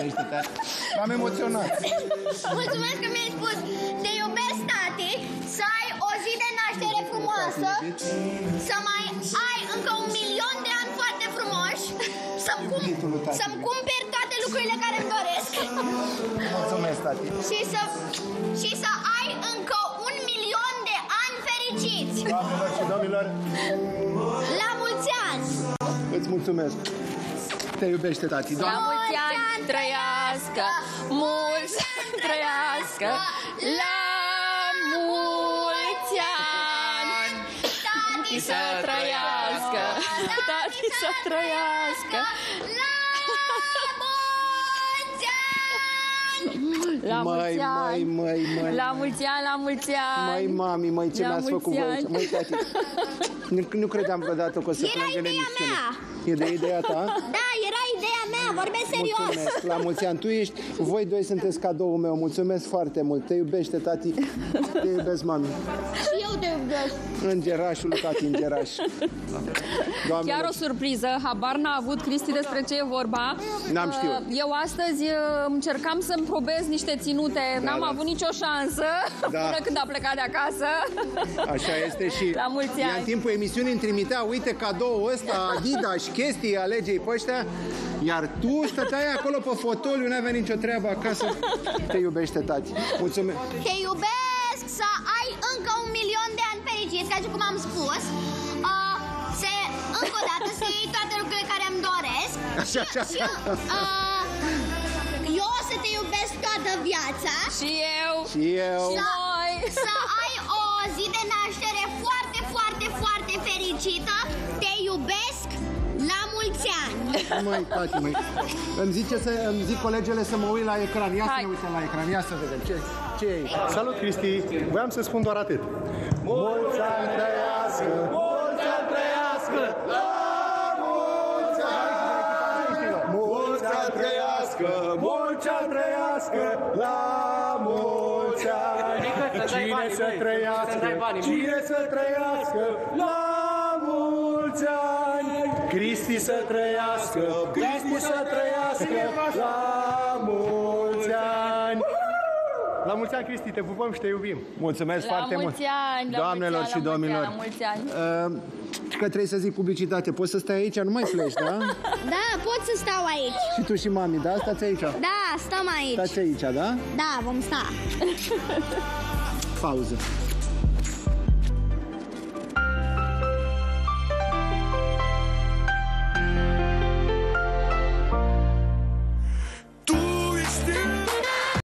iubește-te. M-am emoționat. Mulțumesc că mi-ai spus. Te iubesc, tati, să ai o zi de naștere frumoasă, să mai ai încă 1.000.000 de ani foarte frumoși, să-mi cumperi toate lucrurile care îmi doresc. Mulțumesc, tati. Și să ai încă 1.000.000 de ani fericiți. Doamnelor și domnilor, la mulți ani. îți mulțumesc. Te iubește, tati. La mulți ani trăiască, mulți ani trăiască, la mulți ani. Tati să trăiască, tati să trăiască. La mulți ani! Măi, la mulți ani, la mulți ani! Măi, mami, măi, ce mi-ați făcut voi? Măi, tati, nu credeam vreodată că o să plâng în emisiune. E de ideea ta? Da, era ideea mea, vorbesc serios. Mulțumesc, la mulți ani. Tu ești, voi doi sunteți cadoul meu, mulțumesc foarte mult. Te iubește, tati, te iubesc, mami. Și eu te iubesc. Îngerașul, tati, îngeraș. Chiar o surpriză, habar n-a avut Cristi despre ce e vorba. N-am știut. Eu astăzi încercam să-mi probez niște ținute, n-am avut nicio șansă până când a plecat de acasă. Așa este și la mulți ani. În timpul emisiunii îmi trimitea, uite cadoul ăsta, Adidas, chestii, alege-i pe ăștia, iar tu stăteai acolo pe fotoliu, n-avea nicio treabă acasă. Te iubește, tati. Mulțumesc. Te iubesc, să ai încă 1.000.000 de ani fericiți, ca și cum am spus. Încă o dată să iei toate lucrurile care îmi doresc. Și eu o să te iubesc toată viața. Și eu. Și eu. Să ai o zi de naștere foarte, foarte, foarte fericită. Te iubesc. La mulți ani. Măi, tati, măi. Îmi zic colegele să mă uit la ecran. Ia să ne uităm la ecran. Ia să vedem. Ce e aici? Salut, Cristi. Voiam să spun doar atât. Mulți ani trăiască! Mulți ani trăiască! La mulți ani! Mulți ani trăiască! Mulți ani trăiască! La mulți ani! Cine să trăiască? Cine să trăiască? La mulți ani! Cristi să trăiască! Cristi să trăiască! La mulți ani! La mulți ani, Cristi, te pupăm și te iubim. Mulțumesc foarte mult. Doamnelor și domnilor. La mulți ani. Că trebuie să zic publicitate. Poți să stai aici? Nu mai pleci, da? Da, pot să stau aici. Și tu și mami, da? Stați aici. Da, stăm aici. Stați aici, da? Da, vom sta. Pauză.